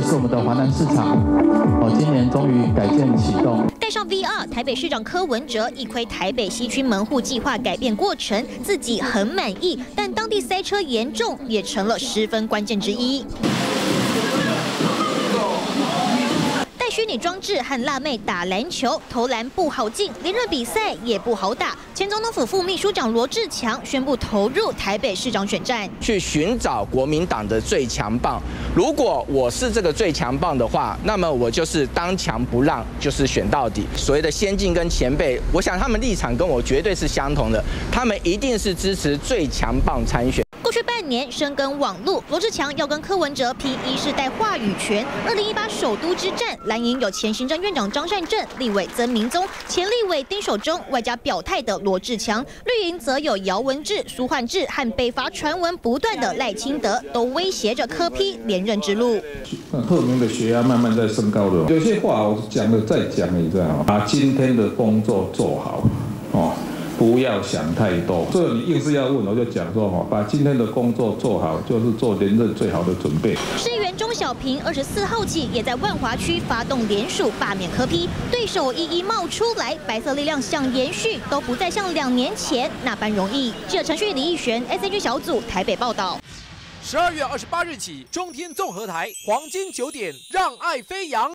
是我们的华南市场，今年终于改建启动。 带上 VR， 台北市长柯文哲一窥台北西区门户计划改变过程，自己很满意，但当地塞车严重也成了十分关键之一。带虚拟装置和辣妹打篮球，投篮不好进，连热比赛也不好打。前总统府副秘书长罗志强宣布投入台北市长选战， 去寻找国民党的最强棒。如果我是这个最强棒的话，那么我就是当强不让，就是选到底。所谓的先进跟前辈，我想他们立场跟我绝对是相同的，他们一定是支持最强棒参选。 过去半年深耕网路，罗志强要跟柯文哲拼一世代话语权。2018首都之战，蓝营有前行政院长张善政、立委曾明宗、前立委丁守中，外加表态的罗志强；绿营则有姚文智、苏焕智和北伐传闻不断的赖清德，都威胁着柯 P 连任之路。 后面的血压慢慢在升高了，有些话我讲了再讲，你知道吗？把今天的工作做好，不要想太多。这个你硬是要问，我就讲说把今天的工作做好，就是做连任最好的准备。 市议员钟小平24号起也在万华区发动联署罢免柯 P， 对手一一冒出来，白色力量想延续都不再像2年前那般容易。记者陈旭、李义璇 ，SNG 小组台北报道。 12月28日起，中天综合台黄金9点，让爱飞扬。